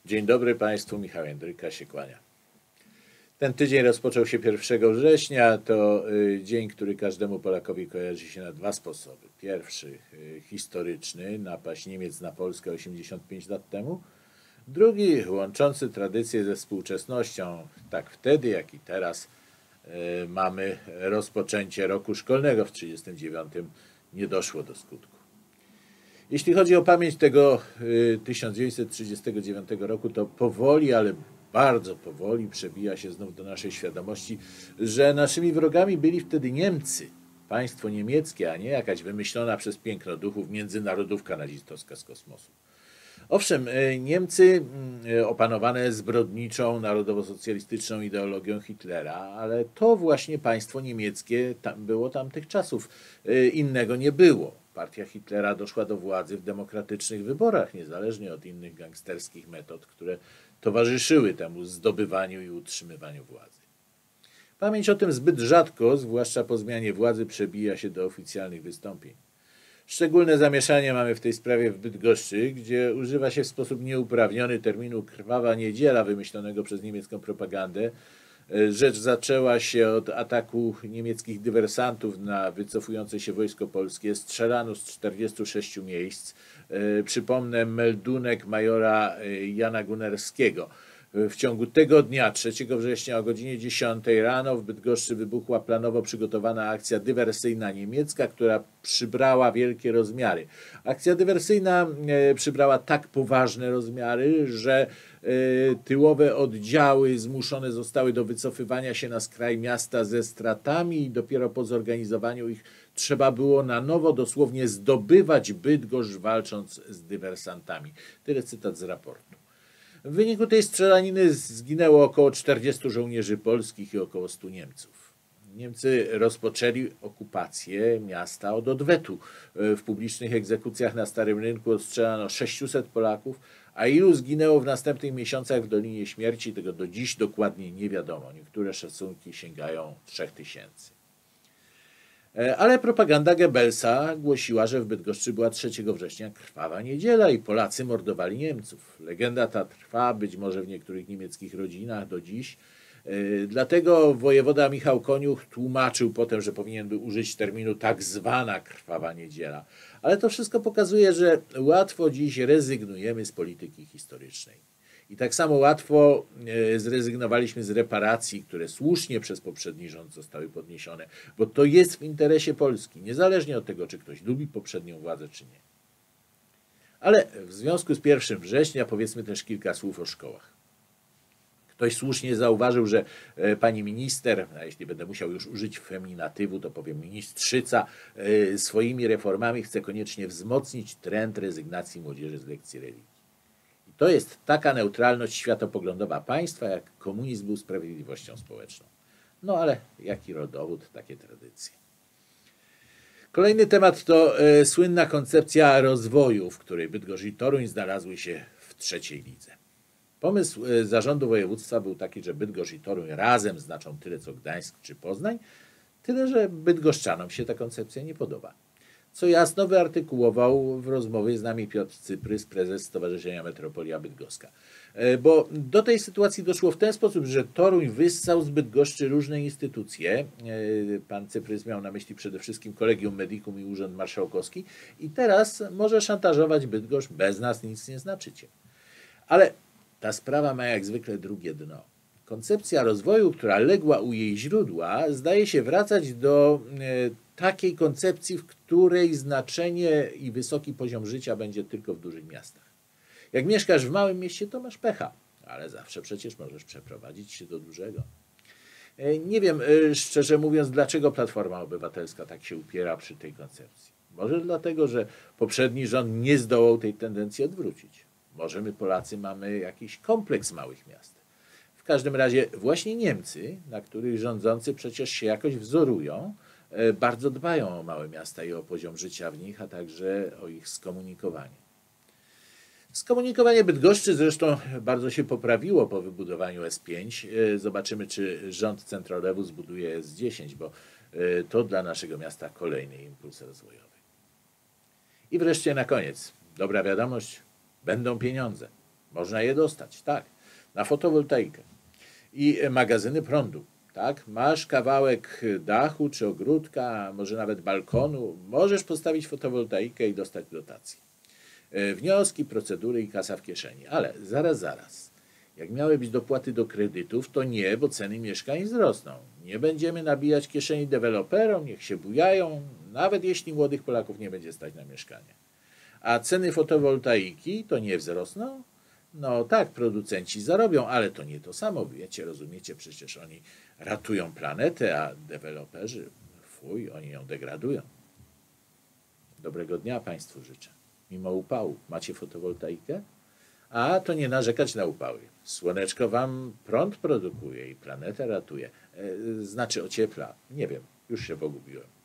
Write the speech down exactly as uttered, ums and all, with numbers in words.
Dzień dobry Państwu, Michał Jędryka się kłania. Ten tydzień rozpoczął się pierwszego września. To dzień, który każdemu Polakowi kojarzy się na dwa sposoby. Pierwszy historyczny, napaść Niemiec na Polskę osiemdziesiąt pięć lat temu. Drugi łączący tradycję ze współczesnością. Tak wtedy, jak i teraz mamy rozpoczęcie roku szkolnego. W tysiąc dziewięćset trzydziestym dziewiątym nie doszło do skutku. Jeśli chodzi o pamięć tego tysiąc dziewięćset trzydziestego dziewiątego roku, to powoli, ale bardzo powoli przebija się znów do naszej świadomości, że naszymi wrogami byli wtedy Niemcy, państwo niemieckie, a nie jakaś wymyślona przez pięknoduchów międzynarodówka nazistowska z kosmosu. Owszem, Niemcy opanowane zbrodniczą, narodowo-socjalistyczną ideologią Hitlera, ale to właśnie państwo niemieckie tam było tamtych czasów. Innego nie było. Partia Hitlera doszła do władzy w demokratycznych wyborach, niezależnie od innych gangsterskich metod, które towarzyszyły temu zdobywaniu i utrzymywaniu władzy. Pamięć o tym zbyt rzadko, zwłaszcza po zmianie władzy, przebija się do oficjalnych wystąpień. Szczególne zamieszanie mamy w tej sprawie w Bydgoszczy, gdzie używa się w sposób nieuprawniony terminu krwawa niedziela wymyślonego przez niemiecką propagandę. Rzecz zaczęła się od ataku niemieckich dywersantów na wycofujące się wojsko polskie. Strzelano z czterdziestu sześciu miejsc. Przypomnę meldunek majora Jana Gunnerskiego. W ciągu tego dnia, trzeciego września o godzinie dziesiątej rano w Bydgoszczy wybuchła planowo przygotowana akcja dywersyjna niemiecka, która przybrała wielkie rozmiary. Akcja dywersyjna przybrała tak poważne rozmiary, że tyłowe oddziały zmuszone zostały do wycofywania się na skraj miasta ze stratami i dopiero po zorganizowaniu ich trzeba było na nowo dosłownie zdobywać Bydgoszcz, walcząc z dywersantami. Tyle cytat z raportu. W wyniku tej strzelaniny zginęło około czterdziestu żołnierzy polskich i około stu Niemców. Niemcy rozpoczęli okupację miasta od odwetu. W publicznych egzekucjach na Starym Rynku odstrzelano sześciuset Polaków, a ilu zginęło w następnych miesiącach w Dolinie Śmierci, tego do dziś dokładnie nie wiadomo. Niektóre szacunki sięgają trzech tysięcy. Ale propaganda Goebbelsa głosiła, że w Bydgoszczy była trzeciego września krwawa niedziela i Polacy mordowali Niemców. Legenda ta trwa być może w niektórych niemieckich rodzinach do dziś. Dlatego wojewoda Michał Koniuch tłumaczył potem, że powinien by użyć terminu tak zwana krwawa niedziela. Ale to wszystko pokazuje, że łatwo dziś rezygnujemy z polityki historycznej. I tak samo łatwo zrezygnowaliśmy z reparacji, które słusznie przez poprzedni rząd zostały podniesione, bo to jest w interesie Polski, niezależnie od tego, czy ktoś lubi poprzednią władzę, czy nie. Ale w związku z pierwszym września powiedzmy też kilka słów o szkołach. Ktoś słusznie zauważył, że pani minister, a jeśli będę musiał już użyć feminatywu, to powiem ministrzyca, swoimi reformami chce koniecznie wzmocnić trend rezygnacji młodzieży z lekcji religii. To jest taka neutralność światopoglądowa państwa, jak komunizm był sprawiedliwością społeczną. No ale jaki rodowód, takie tradycje. Kolejny temat to e, słynna koncepcja rozwoju, w której Bydgoszcz i Toruń znalazły się w trzeciej lidze. Pomysł e, zarządu województwa był taki, że Bydgoszcz i Toruń razem znaczą tyle co Gdańsk czy Poznań, tyle że bydgoszczanom się ta koncepcja nie podoba. Co jasno wyartykułował w rozmowie z nami Piotr Cyprys, prezes Stowarzyszenia Metropolia Bydgoska. Bo do tej sytuacji doszło w ten sposób, że Toruń wyssał z Bydgoszczy różne instytucje. Pan Cyprys miał na myśli przede wszystkim Collegium Medicum i Urząd Marszałkowski i teraz może szantażować Bydgoszcz, bez nas nic nie znaczycie. Ale ta sprawa ma jak zwykle drugie dno. Koncepcja rozwoju, która legła u jej źródła, zdaje się wracać do takiej koncepcji, w której znaczenie i wysoki poziom życia będzie tylko w dużych miastach. Jak mieszkasz w małym mieście, to masz pecha, ale zawsze przecież możesz przeprowadzić się do dużego. Nie wiem, szczerze mówiąc, dlaczego Platforma Obywatelska tak się upiera przy tej koncepcji. Może dlatego, że poprzedni rząd nie zdołał tej tendencji odwrócić. Może my Polacy mamy jakiś kompleks małych miast. W każdym razie właśnie Niemcy, na których rządzący przecież się jakoś wzorują, bardzo dbają o małe miasta i o poziom życia w nich, a także o ich skomunikowanie. Skomunikowanie Bydgoszczy zresztą bardzo się poprawiło po wybudowaniu S pięć. Zobaczymy, czy rząd Centrolewu zbuduje S dziesięć, bo to dla naszego miasta kolejny impuls rozwojowy. I wreszcie na koniec, dobra wiadomość, będą pieniądze. Można je dostać, tak, na fotowoltaikę. I magazyny prądu, tak. Masz kawałek dachu czy ogródka, może nawet balkonu, możesz postawić fotowoltaikę i dostać dotację. Wnioski, procedury i kasa w kieszeni. Ale zaraz, zaraz. Jak miały być dopłaty do kredytów, to nie, bo ceny mieszkań wzrosną. Nie będziemy nabijać kieszeni deweloperom, niech się bujają, nawet jeśli młodych Polaków nie będzie stać na mieszkanie. A ceny fotowoltaiki to nie wzrosną? No tak, producenci zarobią, ale to nie to samo, wiecie, rozumiecie, przecież oni ratują planetę, a deweloperzy, fuj, oni ją degradują. Dobrego dnia Państwu życzę. Mimo upału macie fotowoltaikę? A to nie narzekać na upały. Słoneczko wam prąd produkuje i planetę ratuje. E, znaczy ociepla. Nie wiem, już się pogubiłem.